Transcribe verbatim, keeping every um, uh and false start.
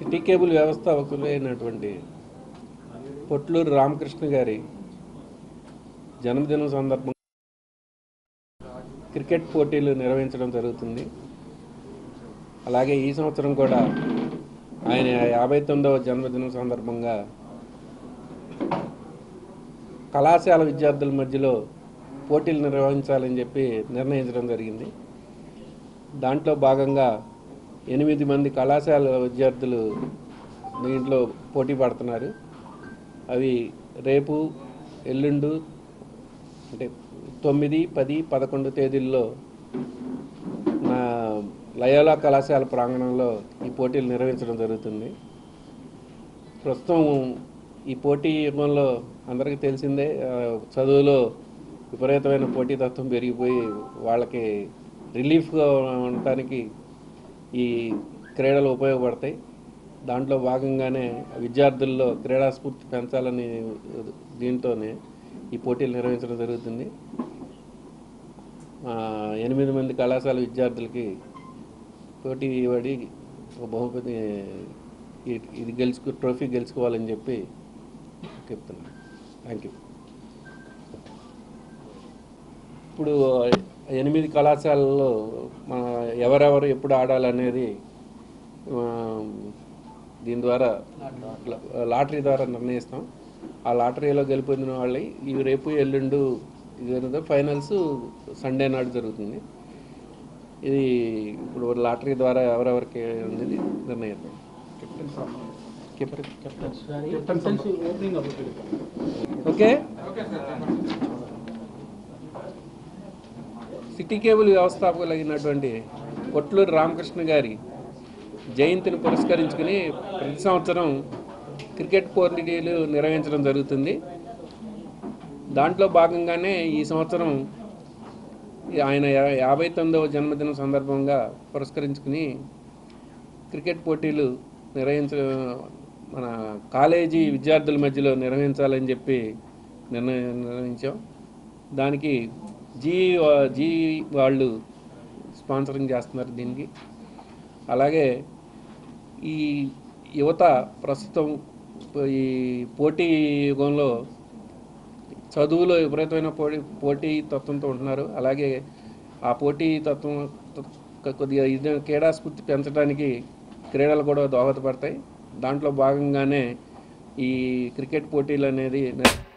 City cable వ్యవస్థాపకులైనటువంటి పొట్లూరు రామకృష్ణ గారి జన్మదినం సందర్భంగా క్రికెట్ పోటీలు నిర్వహించడం జరుగుతుంది. అలాగే ఈ సంవత్సరం కూడా ఆయన యాభై తొమ్మిదవ జన్మదినం సందర్భంగా కళాశాల విద్యార్థుల మధ్యలో పోటీలు నిర్వహించాలని చెప్పి నిర్ణయించడం జరిగింది. దాంట్లో భాగంగా ఎనిమిది మంది కళాశాల విద్యార్థులు దీంట్లో పోటీ పడుతున్నారు. అవి రేపు ఎల్లుండు అంటే తొమ్మిది పది పదకొండు తేదీల్లో నా లయోలా కళాశాల ప్రాంగణంలో ఈ పోటీలు నిర్వహించడం జరుగుతుంది. ప్రస్తుతం ఈ పోటీ యుగంలో అందరికీ తెలిసిందే, చదువులో విపరీతమైన పోటీతత్వం పెరిగిపోయి వాళ్ళకి రిలీఫ్గా ఉండటానికి ఈ క్రీడలు ఉపయోగపడతాయి. దాంట్లో భాగంగానే విద్యార్థుల్లో క్రీడా స్ఫూర్తి పెంచాలని దీంతోనే ఈ పోటీలు నిర్వహించడం జరుగుతుంది. ఎనిమిది మంది కళాశాల విద్యార్థులకి పోటీ పడి బహుమతి ఇది గెలుచుకు ట్రోఫీ గెలుచుకోవాలని చెప్పి చెప్తున్నాను. Thank you. ఇప్పుడు ఎనిమిది కళాశాలలో మన ఎవరెవరు ఎప్పుడు ఆడాలనేది దీని ద్వారా లాటరీ ద్వారా నిర్ణయిస్తాం. ఆ లాటరీలో గెలుపొందిన వాళ్ళకి ఇవి రేపు ఎల్లుండు ఇది ఫైనల్స్ సండే నాడు జరుగుతుంది. ఇది ఇప్పుడు లాటరీ ద్వారా ఎవరెవరికి అనేది నిర్ణయిద్దాం. ఓకే. సిటీ కేబుల్ వ్యవస్థాపకులైనటువంటి పొట్లూరు రామకృష్ణ గారి జయంతిని పురస్కరించుకుని ప్రతి సంవత్సరం క్రికెట్ పోటీలు నిర్వహించడం జరుగుతుంది. దాంట్లో భాగంగానే ఈ సంవత్సరం ఆయన యాభై తొమ్మిదవ జన్మదినం సందర్భంగా పురస్కరించుకుని క్రికెట్ పోటీలు నిర్వహించ మన కాలేజీ విద్యార్థుల మధ్యలో నిర్వహించాలని చెప్పి నిర్ణయం నిర్ణయించాం. దానికి జీ జీ వాళ్ళు స్పాన్సరింగ్ చేస్తున్నారు దీనికి. అలాగే ఈ యువత ప్రస్తుతం ఈ పోటీ యుగంలో చదువులో విపరీతమైన పోటీ పోటీ తత్వంతో ఉంటున్నారు. అలాగే ఆ పోటీ తత్వం కొద్దిగా ఇది క్రీడా స్ఫూర్తి పెంచడానికి క్రీడలు కూడా దోహదపడతాయి. దాంట్లో భాగంగానే ఈ క్రికెట్ పోటీలు అనేది